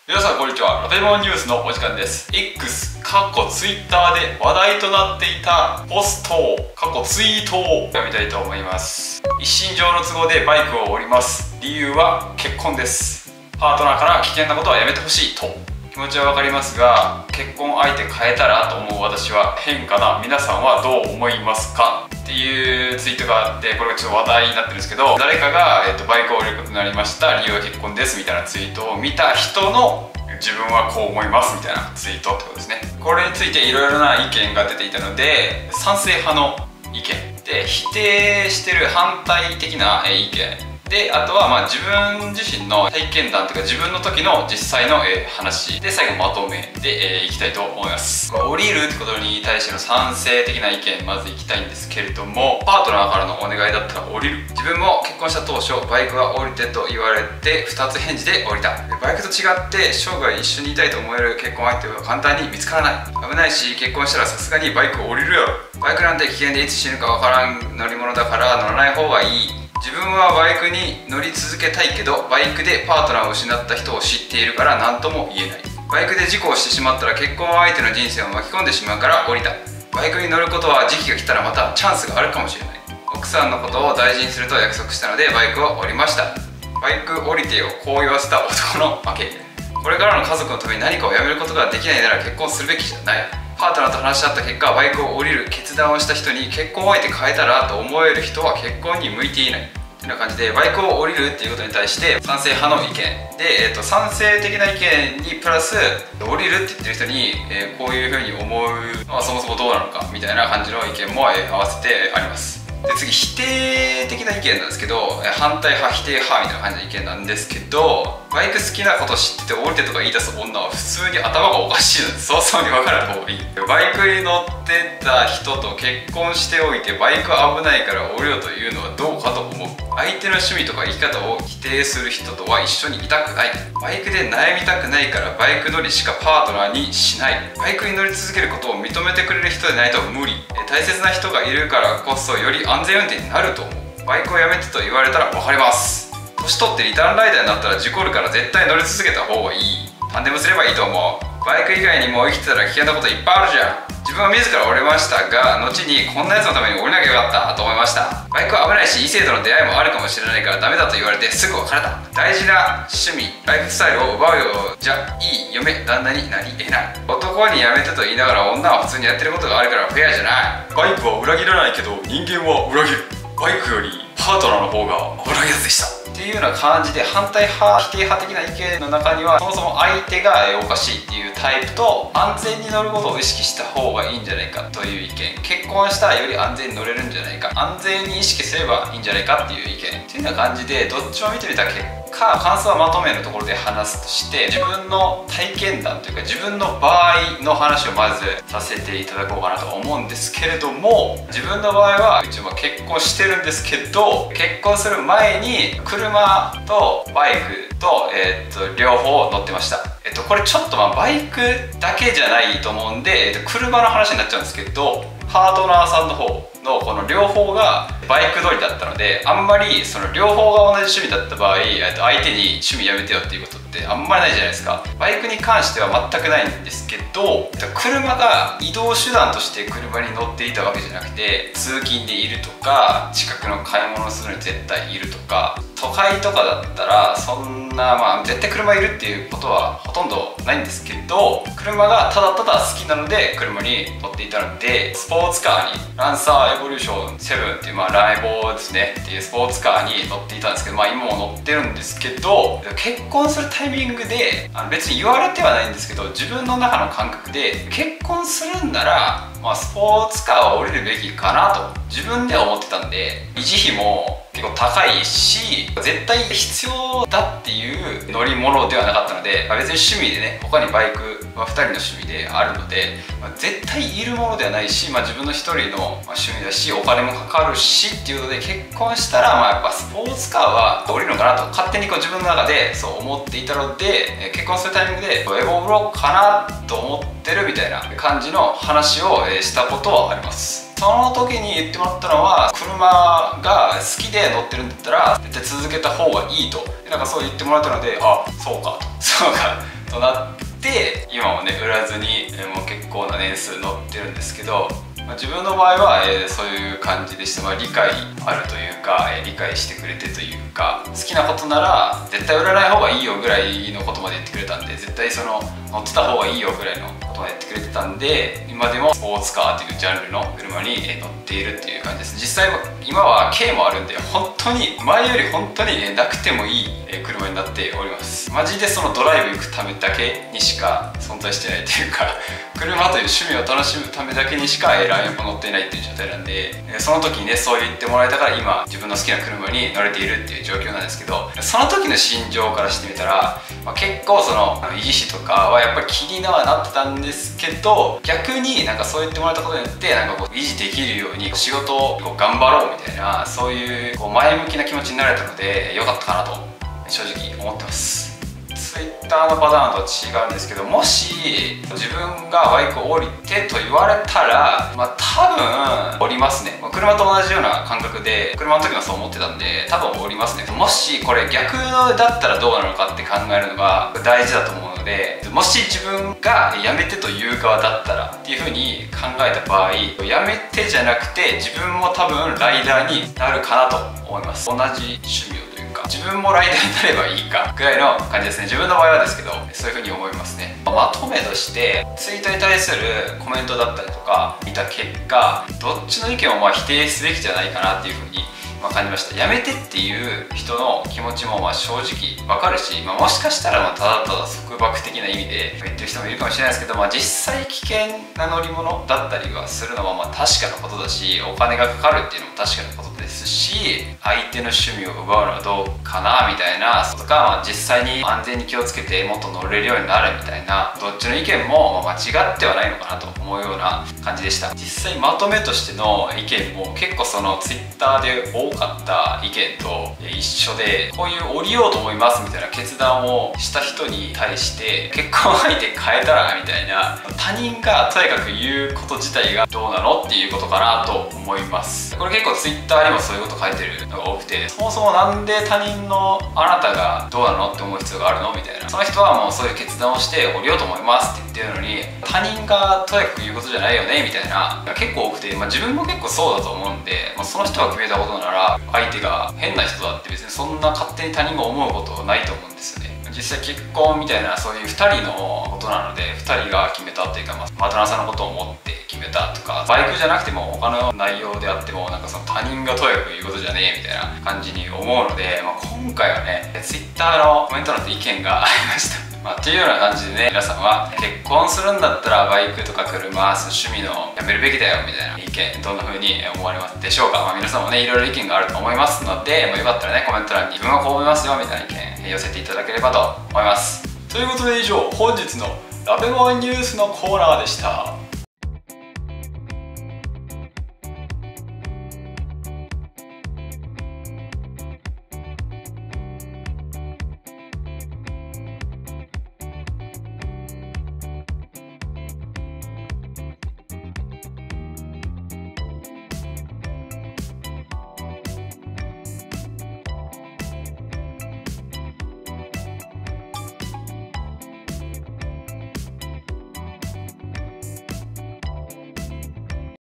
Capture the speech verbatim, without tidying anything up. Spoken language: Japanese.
皆さんこんにちは。ラテモンニュースのお時間です。 X 過去 Twitter で話題となっていたポスト過去ツイートを読みたいと思います。一身上の都合でバイクを降ります。理由は結婚です。パートナーから危険なことはやめてほしいと。気持ちはわかりますが、結婚相手変えたらと思う私は変かな。皆さんはどう思いますかっていうツイートがあって、これがちょっと話題になってるんですけど、誰かが、えーと、バイクを降りることになりました、理由は結婚ですみたいなツイートを見た人の自分はこう思いますみたいなツイートってことですね。これについていろいろな意見が出ていたので、賛成派の意見で、否定してる反対的な意見で、あとはまあ自分自身の体験談というか自分の時の実際の話で、最後まとめでいきたいと思います。降りるってことに対しての賛成的な意見、まずいきたいんですけれども、パートナーからのお願いだったら降りる。自分も結婚した当初、バイクは降りてと言われてふたつ返事で降りた。バイクと違って生涯一緒にいたいと思える結婚相手は簡単に見つからない。危ないし、結婚したらさすがにバイクを降りるやろ。バイクなんて危険でいつ死ぬかわからん乗り物だから乗らない方がいい。自分はバイクに乗り続けたいけど、バイクでパートナーを失った人を知っているから何とも言えない。バイクで事故をしてしまったら結婚相手の人生を巻き込んでしまうから降りた。バイクに乗ることは時期が来たらまたチャンスがあるかもしれない。奥さんのことを大事にすると約束したのでバイクを降りました。バイク降りてよ、こう言わせた男の負け。これからの家族のために何かをやめることができないなら結婚するべきじゃない。パートナーと話し合った結果、バイクを降りる決断をした人に結婚相手変えたらと思える人は結婚に向いていない。というような感じで、バイクを降りるっていうことに対して賛成派の意見で、えー、と賛成的な意見にプラス降りるって言ってる人に、えー、こういうふうに思うのはそもそもどうなのかみたいな感じの意見も、えー、合わせてあります。で、次、否定的な意見なんですけど、反対派否定派みたいな感じの意見なんですけど、バイク好きなこと知ってて降りてとか言い出す女は普通に頭がおかしいので早々に分からん方がいい。バイクに乗ってた人と結婚しておいてバイク危ないから降りろというのはどうかと思う。相手の趣味とか生き方を否定する人とは一緒にいたくない。バイクで悩みたくないからバイク乗りしかパートナーにしない。バイクに乗り続けることを認めてくれる人でないと無理。大切な人がいるからこそより安全運転になると思う。バイクをやめてと言われたら分かります。年取ってリターンライダーになったら事故るから絶対乗り続けた方がいい。タンデムすればいいと思う。バイク以外にも生きてたら危険なこといっぱいあるじゃん。自分は自ら降りましたが、後にこんなやつのために降りなきゃよかったと思いました。バイクは危ないし異性との出会いもあるかもしれないからダメだと言われてすぐ別れた。大事な趣味ライフスタイルを奪うようじゃいい嫁旦那になり得ない。男にやめてと言いながら女は普通にやってることがあるからフェアじゃない。バイクは裏切らないけど人間は裏切る。バイクよりパートナーの方が危ないやつでしたっていうような感じで、反対派否定派的な意見の中にはそもそも相手がおかしいっていうタイプと、安全に乗ることを意識した方がいいんじゃないかという意見、結婚したらより安全に乗れるんじゃないか、安全に意識すればいいんじゃないかっていう意見っていうような感じで、どっちも見てみた結果、感想はまとめのところで話すとして、自分の体験談というか自分の場合の話をまずさせていただこうかなと思うんですけれども、自分の場合は一応結婚してるんですけど、結婚する前に車とバイクと、えー、っと両方乗ってました。えっとこれちょっとまあバイクだけじゃないと思うんで、えっと車の話になっちゃうんですけど、パートナーさんの方のこの両方がバイク乗りだったので、あんまりその両方が同じ趣味だった場合、相手に趣味やめてよっていうことってあんまりないじゃないですか。バイクに関しては全くないんですけど、車が移動手段として車に乗っていたわけじゃなくて、通勤でいるとか近くの買い物をするのに絶対いるとか、都会とかだったらそんなまあ絶対車いるっていうことはほとんどないんですけど、車がただただ好きなので車に乗っていたので、スポーツカーにランサーエボリューションセブンっていう、まあランエボですねっていうスポーツカーに乗っていたんですけど、まあ今も乗ってるんですけど、結婚するタイミングであの別に言われてはないんですけど、自分の中の感覚で結婚するんなら、まあ、スポーツカーは降りるべきかなと自分では思ってたんで、維持費も結構高いし絶対必要だっていう乗り物ではなかったので、まあ、別に趣味でね、他にバイクはふたりの趣味であるので、まあ、絶対いるものではないし、まあ、自分のひとりの趣味だしお金もかかるしっていうので、結婚したらまあやっぱスポーツカーは降りるのかなと勝手にこう自分の中でそう思っていたので、結婚するタイミングでエボブロかなと思ってるみたいな感じの話をしたことはあります。その時に言ってもらったのは、車が好きで乗ってるんだったら絶対続けた方がいいと、なんかそう言ってもらったので、あ、そうかとそうかとなって今もね売らずに、えー、もう結構な年数乗ってるんですけど、まあ、自分の場合は、えー、そういう感じでして、まあ、理解あるというか、えー、理解してくれてというか、好きなことなら絶対売らない方がいいよぐらいのことまで言ってくれたんで、絶対その乗ってた方がいいよぐらいのことまで言ってくれてたんで、今でもスポーツカーというジャンルの車に乗っているっていう感じです。実際今は軽もあるんで、本当に前より本当になくてもいい車になっております。マジでそのドライブ行くためだけにしか存在してないというか、車という趣味を楽しむためだけにしかラインも乗っていないっていう状態なんで、その時にねそう言ってもらえたから今自分の好きな車に乗れているっていう状況なんですけど、その時の心情からしてみたら、まあ、結構その維持費とかはやっぱり気にはなってたんですけど、逆になんかそう言ってもらったことによってなんかこう維持できるように仕事をこう頑張ろうみたいな、そういうこう前向きな気持ちになれたので良かったかなと正直思ってます。Twitter のパターンとは違うんですけど、もし自分がバイクを降りてと言われたら、まあ多分降りますね。車と同じような感覚で、車の時もそう思ってたんで多分降りますね。もしこれ逆だったらどうなのかって考えるのが大事だと思うので、もし自分がやめてという側だったらっていう風に考えた場合、やめてじゃなくて自分も多分ライダーになるかなと思います。同じ趣味を自分もライダーになればいいかぐらいの感じですね。自分の場合はですけど、そういう風に思いますね。まとめとしてツイートに対するコメントだったりとか見た結果、どっちの意見をまあ否定すべきじゃないかなっていう風にまあ感じました。やめてっていう人の気持ちもまあ正直わかるし、まあ、もしかしたらまあただただ束縛的な意味で言ってる人もいるかもしれないですけど、まあ、実際危険な乗り物だったりはするのはまあ確かなことだし、お金がかかるっていうのも確かなことですし、相手の趣味を奪うのはどうかなみたいなとか、まあ、実際に安全に気をつけてもっと乗れるようになるみたいな、どっちの意見もまあ間違ってはないのかなと思うような感じでした。実際まとめとしての意見も結構その Twitter で多かった意見と一緒で、こういう降りようと思いますみたいな決断をした人に対して結婚相手変えたらみたいな、他人がとにかく言うこと自体がどうなのっていうことかなと思います。これ結構 Twitter にもそういうこと書いてるのが多くて、そもそもなんで他人のあなたがどうなのって思う必要があるのみたいな、その人はもうそういう決断をして降りようと思いますって言ってるのに、他人がとにかく言うことじゃないよねみたいな結構多くて、まあ、自分も結構そうだと思うんで、まあ、その人が決めたことなら相手が変な人だって別にそんな勝手に他人が思うことないと思うんですよね。実際結婚みたいなそういうふたりのことなので、ふたりが決めたっていうか、まあ、パートナーさんのことを思って決めたとか、バイクじゃなくても他の内容であってもなんかその他人がとにかく言うことじゃねえみたいな感じに思うので、まあ、今回はね Twitter のコメント欄で意見がありました。まあ、っていうような感じでね、皆さんは結婚するんだったらバイクとか車、趣味のやめるべきだよみたいな意見どんな風に思われますでしょうか。まあ、皆さんもねいろいろ意見があると思いますので、まあ、よかったらねコメント欄に自分はこう思いますよみたいな意見寄せていただければと思います。ということで以上、本日のラベモンニュースのコーナーでした。